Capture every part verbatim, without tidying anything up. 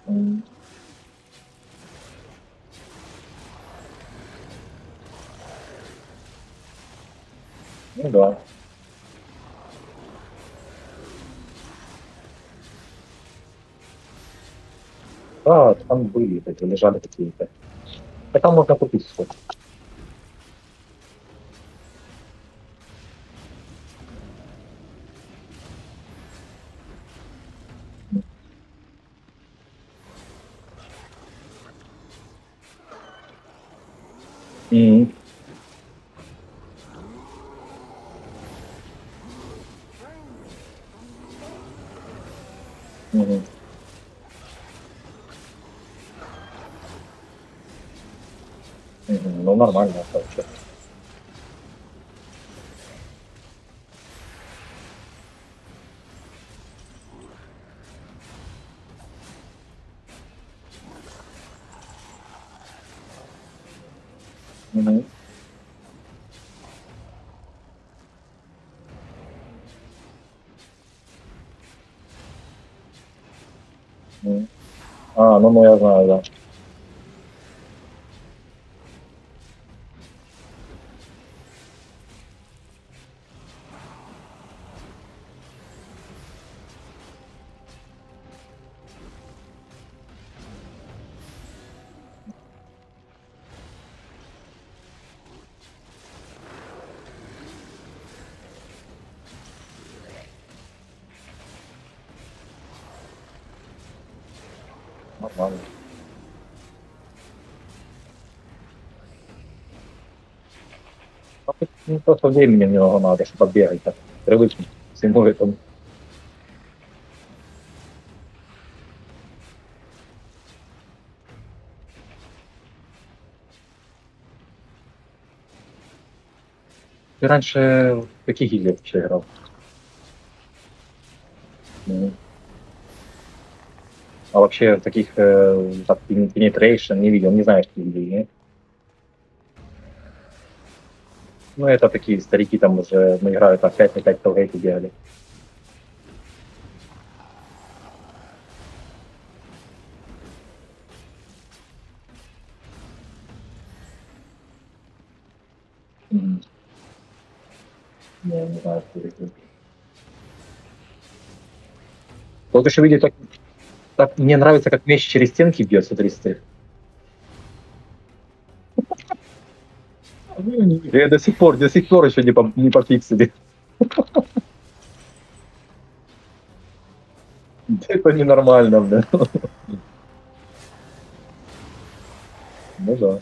М. Ну да. Да, там были такие, лежали какие-то. Да там можно купить всё. М. М. Мгм. Мгм. Ну нормально, а то чё. Мгм. М. А, ну ну я знаю, да. Нормально. А тут, ну, просто времени немного надо, чтоб побегать так, привыкнуть ко всему этому. Ты раньше в каких играх вообще играл? Мгм. А вообще таких, э, как Pen Penetration не видел, не знаю таких игр, нет? Ну, это такие старики там уже, ну, играют там пять на пять в бегали. Мгм. Не, не знаю, что это. Вот еще видео так так мне нравится, как меч через стенки бьет, смотри смотри. Я до сих пор до сих пор еще не по не пофиксили. Это ненормально, бля. Ну да.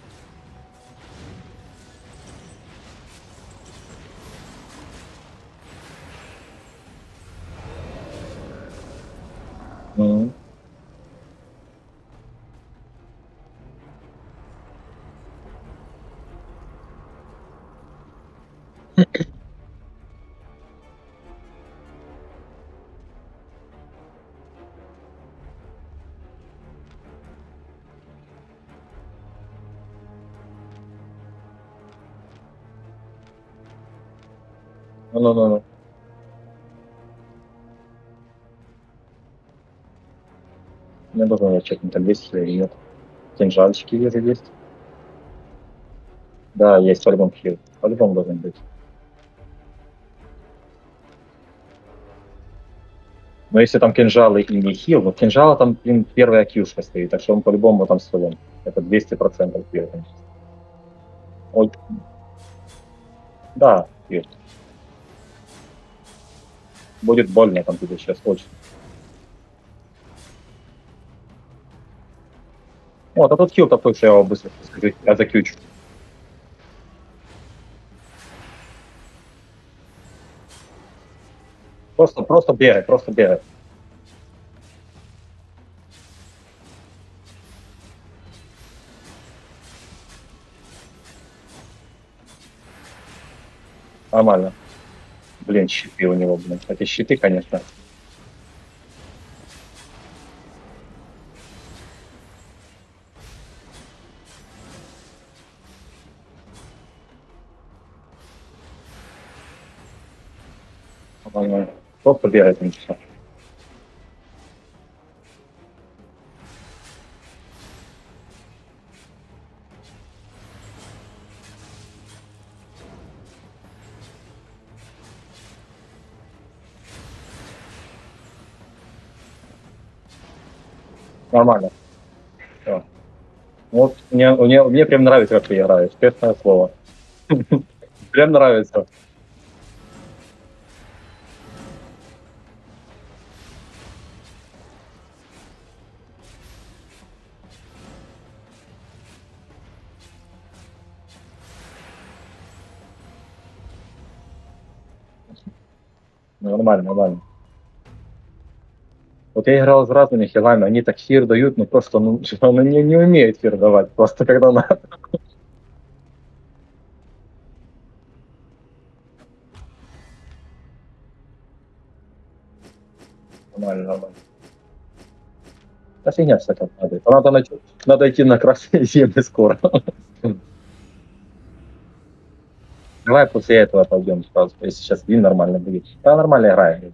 Мгм. Ну ну ну ну. Мне тоже надо чекнуть, там есть или нет. Кинжальчики вижу есть. Да, есть по-любому хил. По-любому должен быть. Но если там кинжалы и не хил, вот кинжала там, блин, первая кьюшка стоит, так что он по-любому там с хилом. Это двести процентов вероятность. Ой, да, хил. Будет больно там тебе сейчас очень. Вот, а тут хил такой, что я его быстро я закьючу. Просто просто бегай, просто бегай. Нормально. Блин, щиты у него, блин. Эти щиты, конечно. Нормально. Просто бегает и всё. Нормально. Всё. Вот мне мне мне прям нравится, как ты играешь, честное слово. Прям нравится. Нормально, нормально. Вот я играл с разными хилами, они так хир дают, ну просто, ну, что они не не умеют хир давать, просто когда надо. Нормально, нормально. Да фигня вся там падает. Надо найти надо идти на красные земли скоро. Давай после этого пойдем сразу, если сейчас вин нормально будет. Да, нормально играем.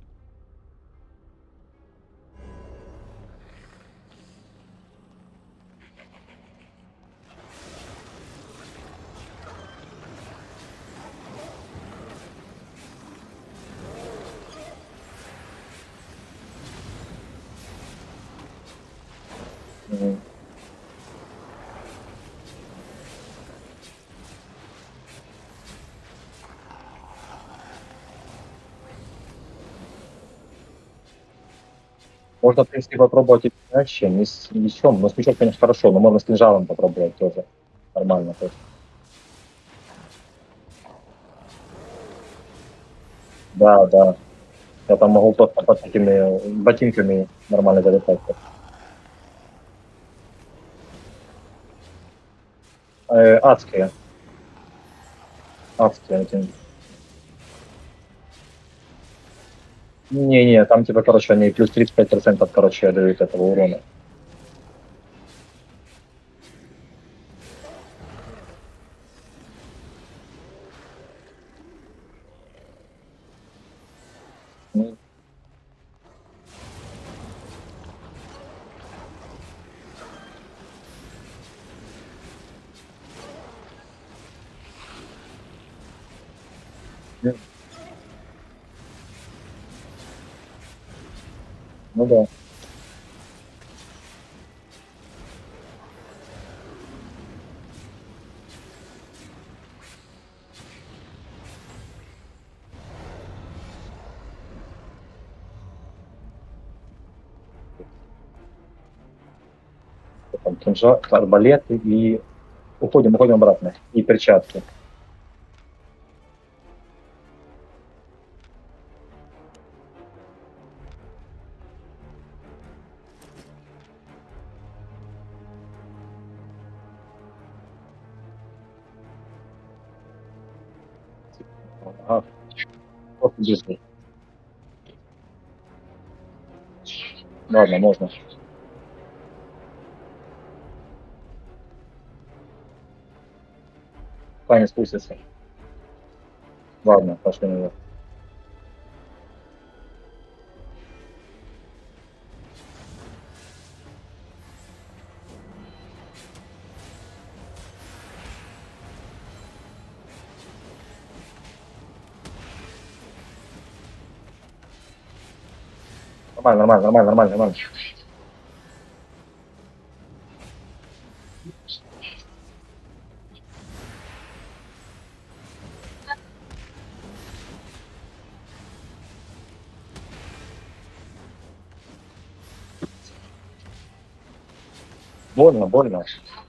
Мгм. Можно, в принципе, попробовать и иначе, не с мечом. Но с мечом, конечно, хорошо, но можно с кинжалом попробовать тоже. Нормально тоже. Да, да. Я там могу просто под такими ботинками нормально залетать. Э, адские. Адские эти. Не-не, там типа, короче, они плюс тридцать пять процентов, короче, дают этого урона. Ну, ну ну да. Там кинжа арбалеты и уходим, уходим обратно. И перчатки. Ага, вот быстро. Ладно, можно. Таня спустится. Ладно, пошли наверх. Нормально, нормально, нормально, нормально, нормально. Больно, больно.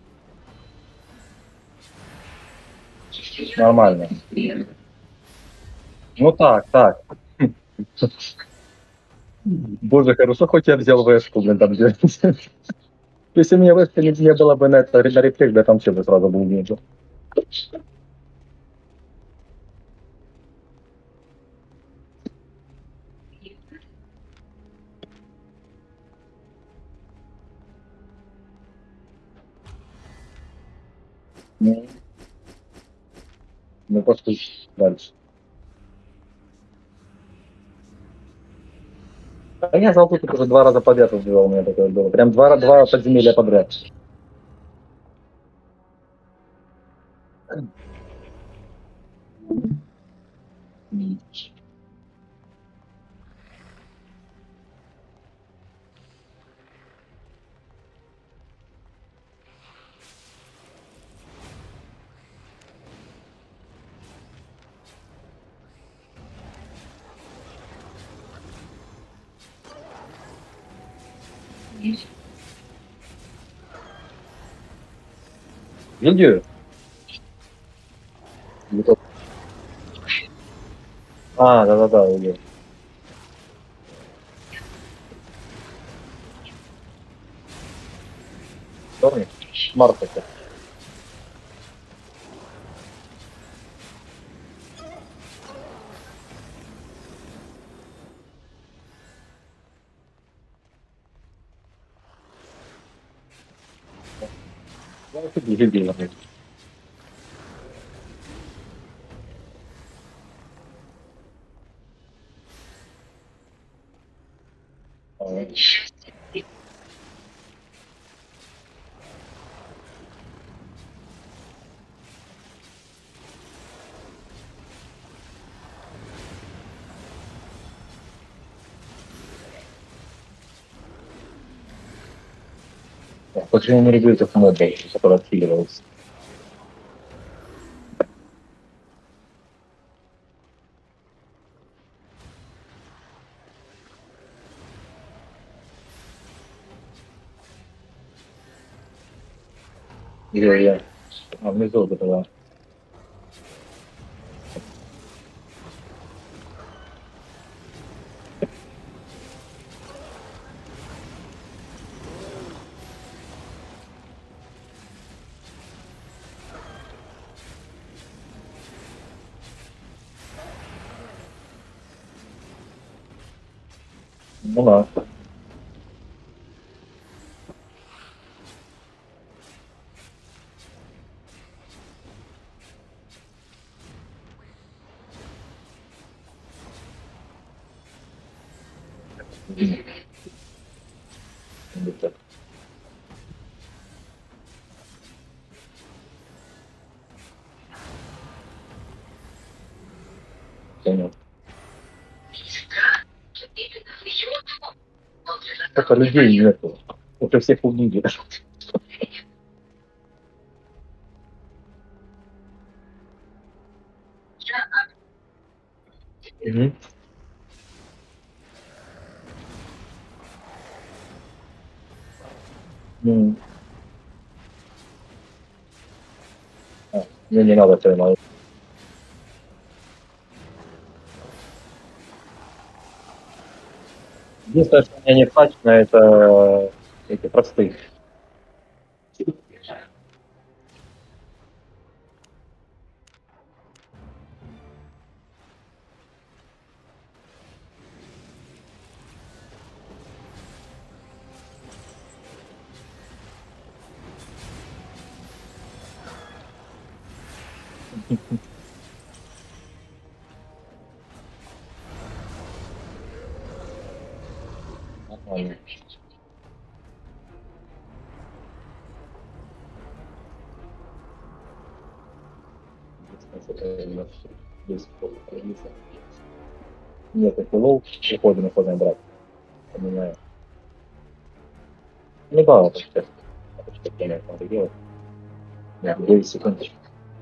Нормально. Ну так, так. Боже, хорошо, хоть я взял вешку, блин, там где. Если у меня вешка не, не было бы на это, на рефлекс, да там все бы сразу был ниже. Ну, ну просто дальше. А я золотую тут уже два раза подряд убивал, у меня такое было. Прям два, два подземелья подряд. М. Видео? А, да-да-да, видео. Помнишь? Марта. Я вообще дебильно. Почему не люблю этих модов, которые отфиливаются? Где я? А, внизу вот это, да. Ну да. Где-то. Понял. Только людей нету. Уже всех убили. Мгм. М. А, мне не надо все. Единственное, что меня не хватит на это эти простые. Нормально. Есть половица. Нет, это лоу, уходим, уходим брать. Понимаю. Ну да, это сейчас. Это что понятно, надо делать. Нет, девять секунд.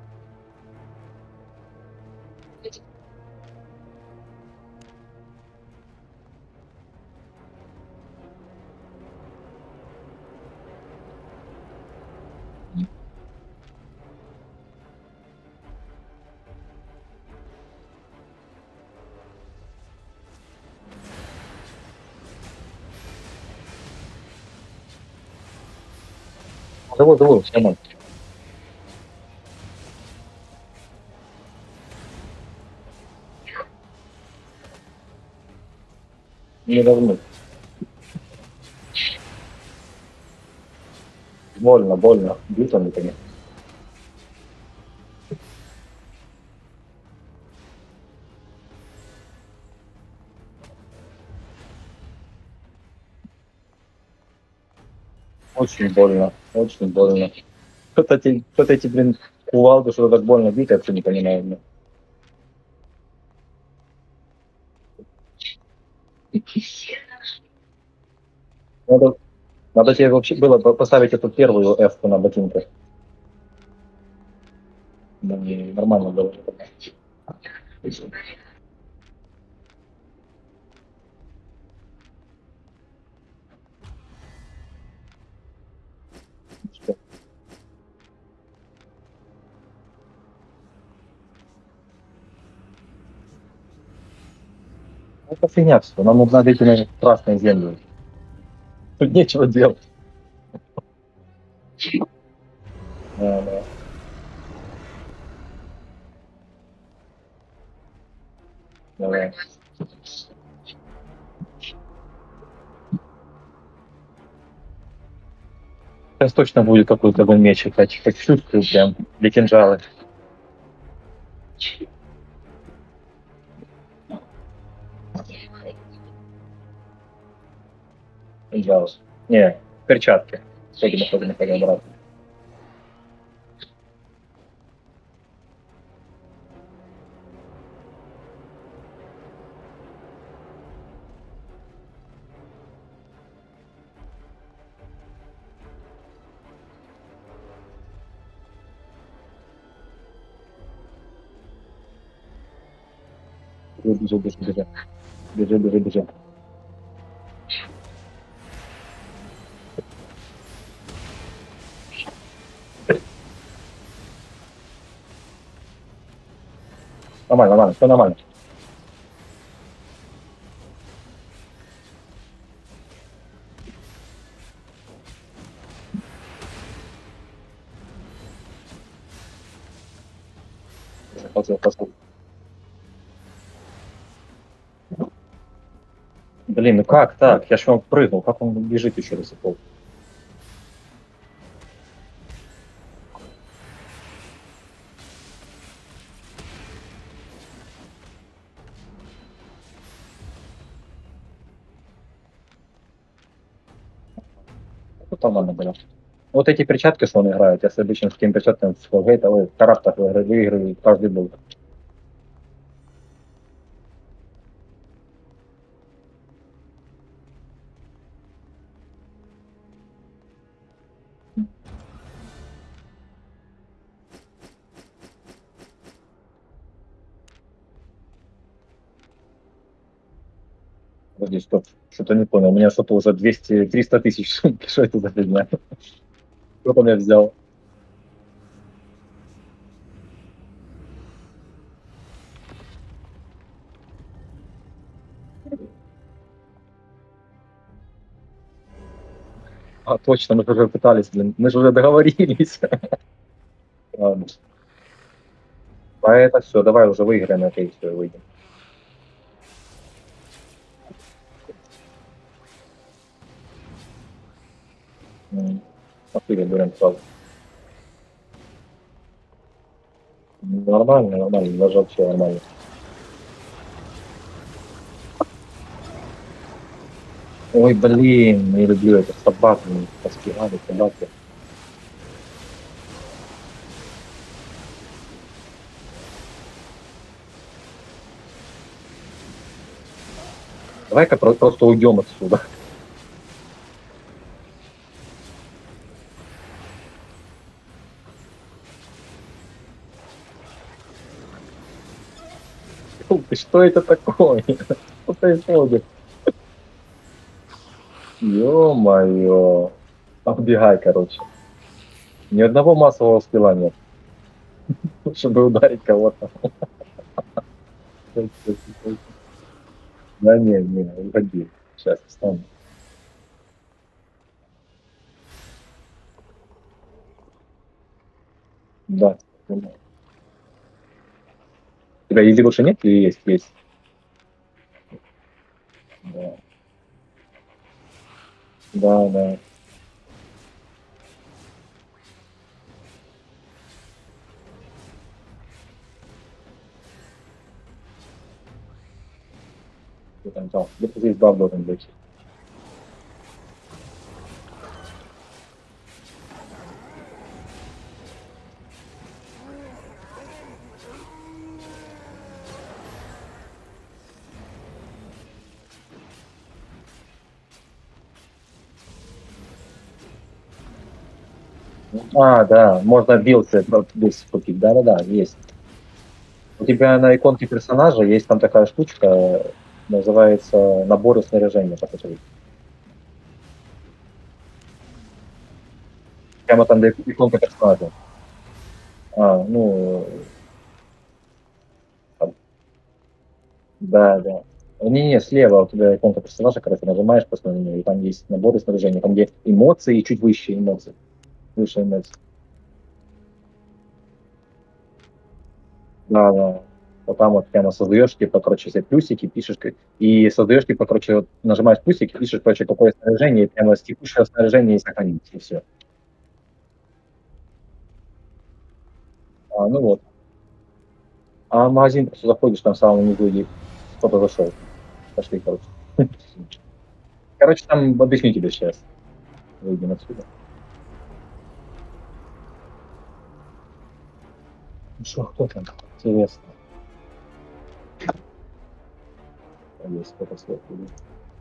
Давай, давай, все. Не давно. Больно, больно. Бьются, конечно. Очень больно, очень больно. Кто-то эти, кто-то эти, блин, кувалды, что так больно бить, я вообще не понимаю. Блин. Надо, надо тебе вообще было бы поставить эту первую F на ботинках. Да, не, нормально было. это фигня все. Нам нужно идти на красную землю. Тут нечего делать. Да, да. Давай. Сейчас точно будет какой-то меч играть. Как чувствую прям. Для кинжалы. Кинжалы. Не, перчатки. Ходим, ходим, ходим обратно. Бежи, бежи, бежи. Бежи, бежи, бежи. Нормально, нормально, все нормально. Пошел, пошел. Блин, ну как так? Я ж вам прыгнул, как он бежит еще до сих пор? Тут нормально было. Вот эти перчатки, что он играет, я с обычным таким перчатками в Hellgate, ой, в Крафтах выигрываю каждый бой. Подожди, стоп, что-то не понял, у меня что-то уже двести триста тысяч сумки, что это за фигня? Кто там я взял? А, точно, мы же уже пытались, блин, мы же уже договорились. Ладно. А это все, давай уже выиграем это и все, выйдем. Отыграем, берем сразу. Нормально, нормально, даже вообще нормально. Ой, блин, не люблю это, собаки, поспевали, собаки. Давай-ка про- просто уйдем отсюда. Ты что это такое? Что происходит? Ё-моё. Оббегай, короче. Ни одного массового скилла нет, чтобы ударить кого-то. Да не, не, уходи. Сейчас встану. Да. У тебя еды больше нет или есть? Есть. Да, да. Да. Ты там взял. Где-то здесь баб должен быть. А, да, можно билсы билсы купить. Да-да-да, есть. У тебя на иконке персонажа есть там такая штучка, называется наборы снаряжения. Посмотри. Прямо там где иконка персонажа. А, ну, там, да, да. Не-не, слева у тебя иконка персонажа, когда ты нажимаешь просто на нее, и там есть наборы снаряжения, там где эмоции и чуть выше эмоций. Выше эмоций. Да, да. Вот там вот прямо создаешь, типа, короче, все плюсики, пишешь, к и создаешь, типа, короче, вот нажимаешь плюсики, пишешь, короче, какое снаряжение, и прямо с текущего снаряжения и сохранить, и всё. А, ну вот. А в магазин просто заходишь, там в самом низу и кто-то зашел. Пошли, короче. Короче, там объясню тебе сейчас. Выйдем отсюда. Ну шо, кто там? Интересно. Там есть кто-то сверху идет.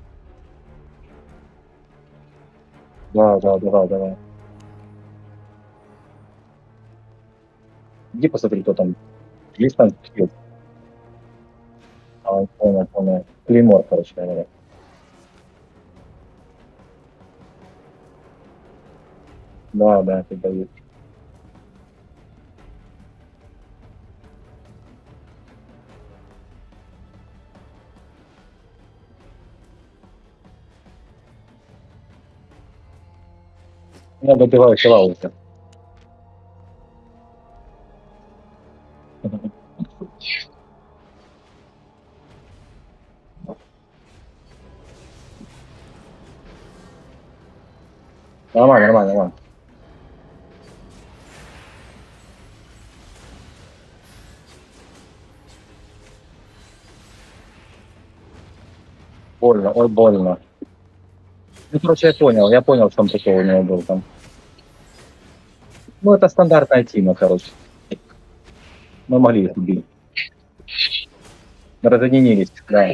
Да, да, давай, давай. Иди посмотри, кто там. Есть там скилл? А, понял, понял. Клеймор, короче говоря. Да, да, это дают. Я добиваю килла уже. Нормально, нормально, нормально. Больно, ой, больно. Ну, короче, я понял, я понял, в чём прикол у него был там. Ну, это стандартная тима, короче. Мы могли их убить. Разъединились, да.